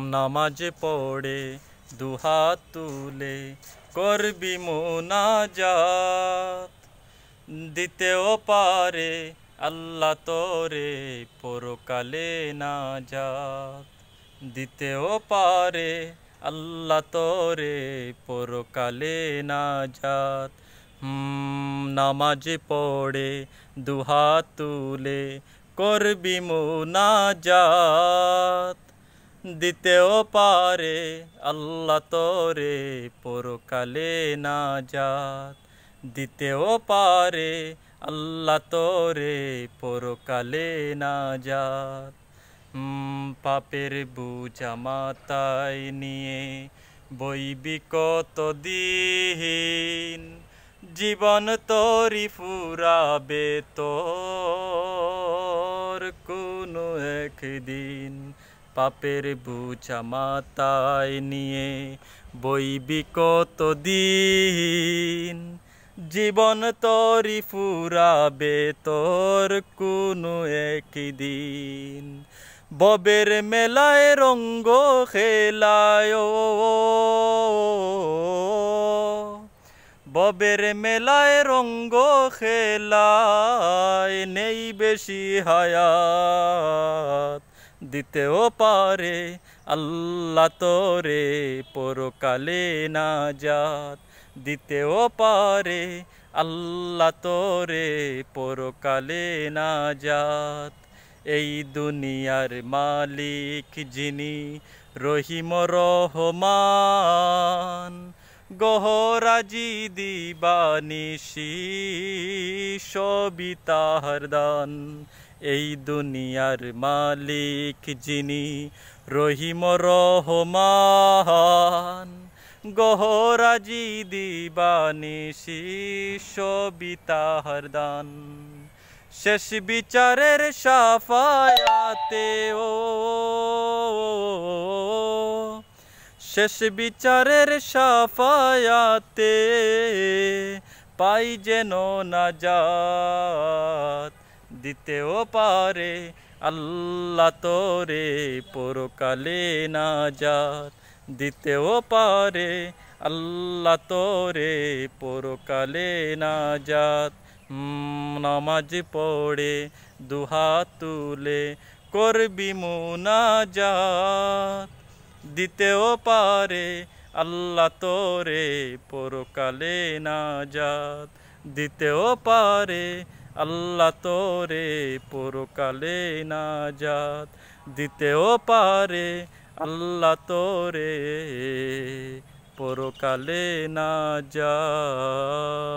নামাজ পড়ে দুহাত তুলে করবি মুনাজাত, দিতেও পারে আল্লাহ তোরে পরকালে নাজাত, দিতেও পারে আল্লাহ তোরে পরকালে নাজাত। নামাজ পড়ে দুহাত তুলে করবি মুনাজাত, দিতেও পারে আল্লাহ তোরে পরকালে নাজাত, দিতেও পারে আল্লাহ তোরে পরকালে নাজাত। পাপের বোঝা মাথায় নিয়ে বইবি কতদিন, জীবন তোরি ফুরাবে তোর কোনো একদিন। পাপের বোঝা মাথায় নিয়ে বইবি কতদিন, জীবন তোরি ফুরাবে তোর কোনো একদিন। ববের মেলায় রঙ্গ খেলায়, ববের মেলায় রঙ্গ খেলায় নেই বেশি হায়াত, দিতেও পারে আল্লাহ তোরে পরকালে নাজাত, দিতেও পারে আল্লাহ তোরে পরকালে নাজাত। এই দুনিয়ার মালিক যিনি রহিম রহমান, গহরাজি দিবানিশি সবই তাহার দান। এই দুনিয়ার মালিক যিনি রহিম রহমান, গহরাজি দিবানিশি সবই তাহার দান। শেষ বিচারের শাফায়াতে শেষ বিচারের শাফায়াতে পাই যেন নাজাত, দিতেও পারে আল্লাহ তোরে পরকালে নাজাত, দিতেও পারে আল্লাহ তোরে পরকালে নাজাত। নামাজ পড়ে দুহাত তুলে করবি মুনাজাত, দিতেও পারে আল্লাহ তোরে পরকালে নাজাত, দিতেও পারে আল্লাহ তোরে পরকালে নাজাত, দিতেও পারে আল্লাহ তোরে পরকালে নাজাত।